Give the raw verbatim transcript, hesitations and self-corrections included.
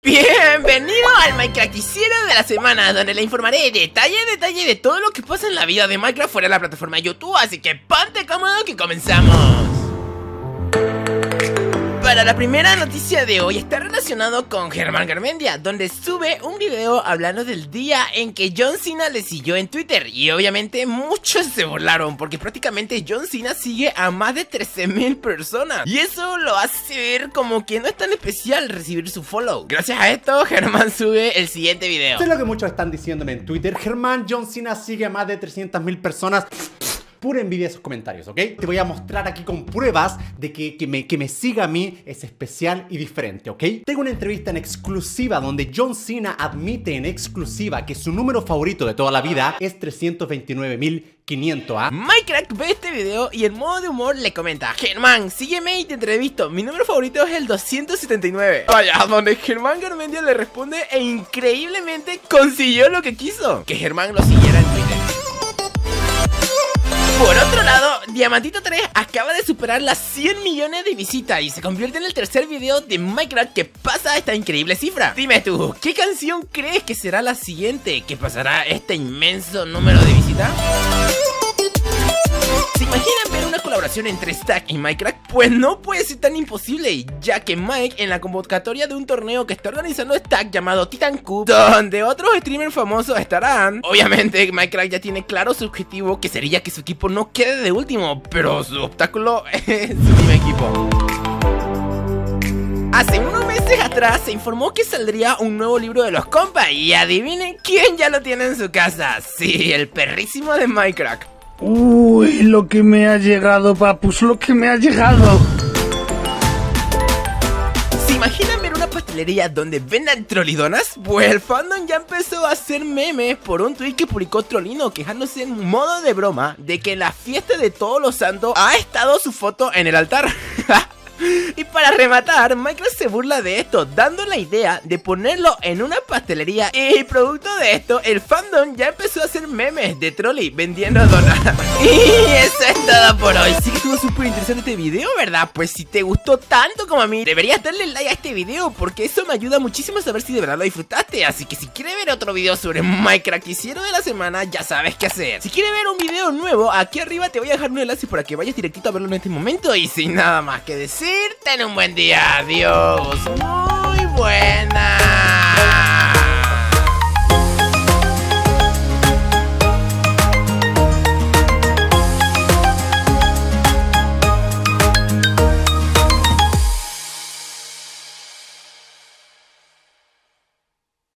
Bienvenido al Minecrafticiero de la semana, donde le informaré detalle a detalle de todo lo que pasa en la vida de Minecraft fuera de la plataforma YouTube. Así que ponte cómodo que comenzamos. Para la primera noticia de hoy está relacionado con Germán Garmendia, donde sube un video hablando del día en que John Cena le siguió en Twitter. Y obviamente muchos se burlaron, porque prácticamente John Cena sigue a más de trece mil personas. Y eso lo hace ver como que no es tan especial recibir su follow. Gracias a esto, Germán sube el siguiente video. Esto es lo que muchos están diciéndome en Twitter. Germán, John Cena sigue a más de trescientas mil personas. Pura envidia esos comentarios, ¿ok? Te voy a mostrar aquí con pruebas de que, que, me, que me siga a mí es especial y diferente, ¿ok? Tengo una entrevista en exclusiva donde John Cena admite en exclusiva que su número favorito de toda la vida es trescientos veintinueve mil quinientos, ¿ah? Minecraft ve este video y en modo de humor le comenta: Germán, sígueme y te entrevisto, mi número favorito es el doscientos setenta y nueve. Vaya, donde Germán Garmendia le responde e increíblemente consiguió lo que quiso: que Germán lo siguiera en Twitter. Por otro lado, Diamantito tres acaba de superar las cien millones de visitas y se convierte en el tercer video de Minecraft que pasa esta increíble cifra. Dime tú, ¿qué canción crees que será la siguiente que pasará este inmenso número de visitas? ¿Se imaginan ver una colaboración entre Stack y Minecraft? Pues no puede ser tan imposible, ya que Mike en la convocatoria de un torneo que está organizando Stack llamado Titan Cup, donde otros streamers famosos estarán. Obviamente Minecraft ya tiene claro su objetivo, que sería que su equipo no quede de último, pero su obstáculo es su mismo equipo. Hace unos meses atrás se informó que saldría un nuevo libro de los compas, y adivinen quién ya lo tiene en su casa. Sí, el perrísimo de Minecraft. Uy, lo que me ha llegado, papus, lo que me ha llegado. ¿Se imaginan ver una pastelería donde vendan trolidonas? Pues el fandom ya empezó a hacer memes por un tweet que publicó Trolino, quejándose en modo de broma de que en la fiesta de Todos los Santos ha estado su foto en el altar. Y para rematar, Minecraft se burla de esto, dando la idea de ponerlo en una pastelería. Y producto de esto, el fandom ya empezó a hacer memes de Trolli vendiendo donas. Y eso es todo por hoy. Sí que estuvo súper interesante este video, ¿verdad? Pues si te gustó tanto como a mí, deberías darle like a este video, porque eso me ayuda muchísimo a saber si de verdad lo disfrutaste. Así que si quieres ver otro video sobre Minecrafticiero de la semana, ya sabes qué hacer. Si quieres ver un video nuevo, aquí arriba te voy a dejar un enlace para que vayas directito a verlo en este momento. Y sin nada más que decir, ten un buen día, adiós. Muy bueno.